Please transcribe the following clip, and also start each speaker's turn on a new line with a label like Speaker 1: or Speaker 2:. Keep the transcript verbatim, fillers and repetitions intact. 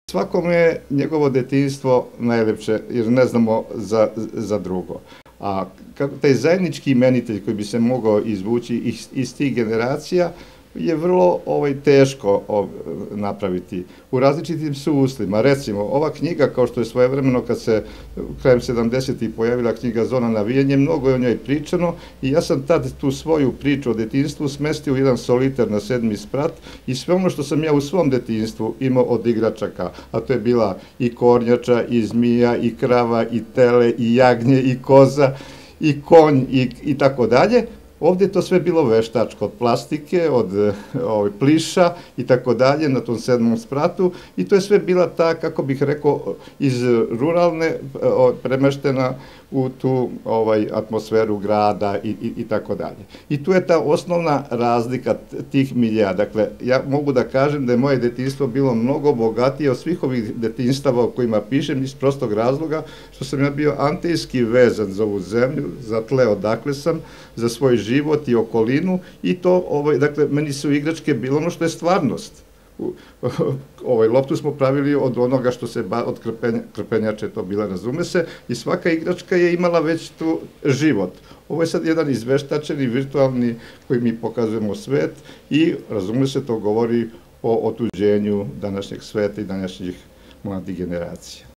Speaker 1: Svakome je njegovo detinjstvo najlepše, jer ne znamo za, za drugo. A taj zajednički imenitelj koji bi se mogao izvući iz, iz tih generacija je vrlo ovaj, teško ovaj, napraviti u različitim su uslima. Recimo, ova knjiga, kao što je svojevremeno kad se krajem sedamdesetih pojavila knjiga Zona navijanja, mnogo je o njoj pričano i ja sam tad tu svoju priču o detinjstvu smestio u jedan solitar na sedmi sprat i sve ono što sam ja u svom detinjstvu imao od igračaka, a to je bila i kornjača, i zmija, i krava, i tele, i jagnje, i koza, i konj, i, i tako dalje. Ovdje je to sve bilo veštačko, od plastike, od ovaj, pliša i tako dalje na tom sedmom spratu i to je sve bila ta, kako bih rekao, iz ruralne premeštena u tu ovaj, atmosferu grada i, i, i tako dalje. I tu je ta osnovna razlika tih milija. Dakle, ja mogu da kažem da je moje detinjstvo bilo mnogo bogatije od svih ovih detinjstava o kojima pišem iz prostog razloga što sam ja bio antejski vezan za ovu zemlju, za tle odakle sam, za svoj život i okolinu i to, ovaj, dakle, meni su igračke bilo ono što je stvarnost. Ovaj, loptu smo pravili od onoga što se, od krpenja, krpenjače to bila, razume se, i svaka igračka je imala već tu život. Ovo je sad jedan izveštačeni, virtualni, koji mi pokazujemo svet i, razume se, to govori o otuđenju današnjeg sveta i današnjih mladih generacija.